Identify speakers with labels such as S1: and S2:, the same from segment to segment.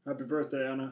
S1: Happy birthday, Anna.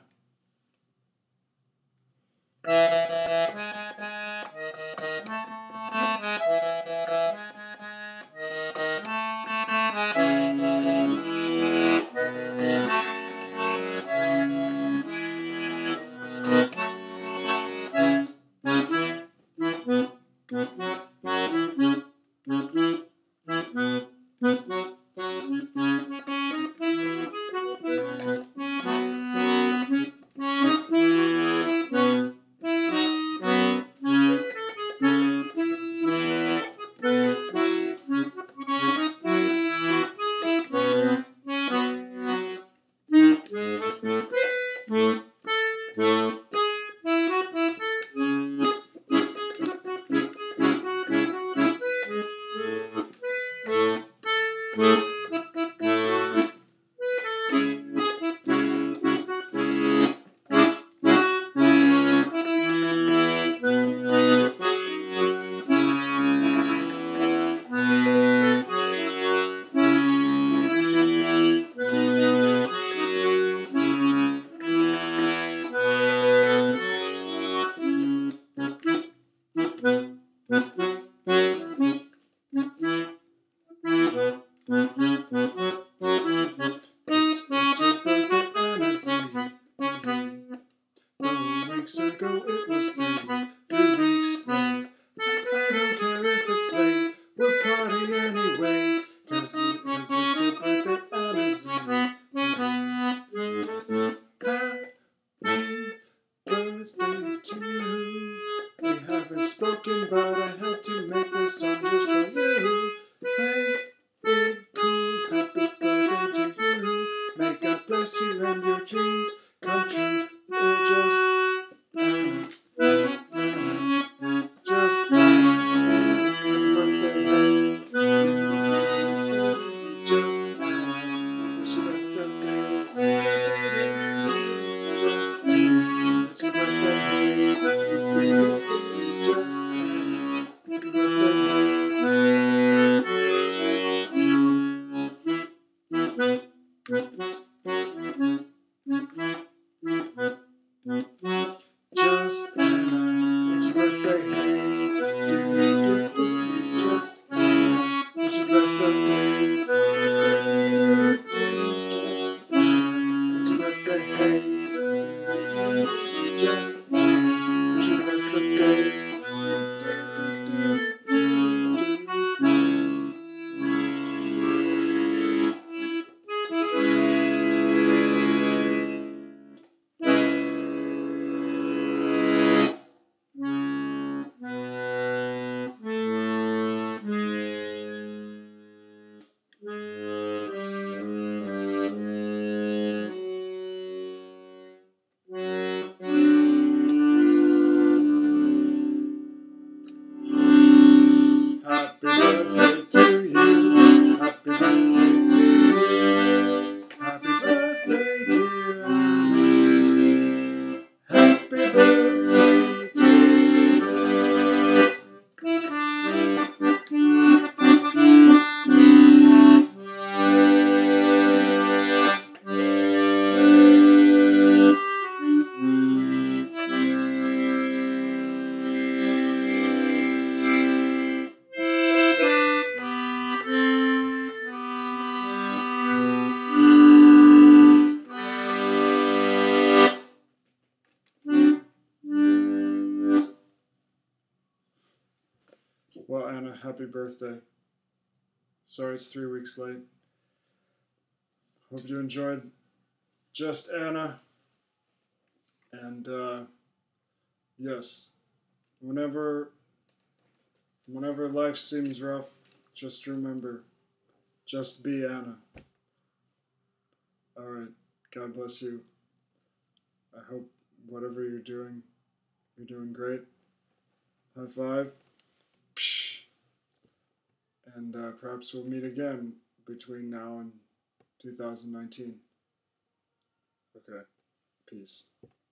S1: Weeks ago it was 3 weeks late. I don't care if it's late, we'll party anyway, cause it's your birthday on a Z. Happy birthday to you. We haven't spoken, but I had to make this song just for you. Play it cool, happy birthday to you. May God bless you and your dreams come true. Just Anna, it's your birthday, hey. Just Anna, it's your best of days. Just Anna, it's your birthday, hey. Just Anna, it's your best of days. Happy birthday to you. Happy birthday to you. Happy birthday, dear Anna. Happy birthday to you. Well, Anna, happy birthday. Sorry it's 3 weeks late. Hope you enjoyed Just Anna. And yes, whenever life seems rough, just remember, just be Anna. Alright, God bless you. I hope whatever you're doing great. High five. Psh. And perhaps we'll meet again between now and 2019. Okay, peace.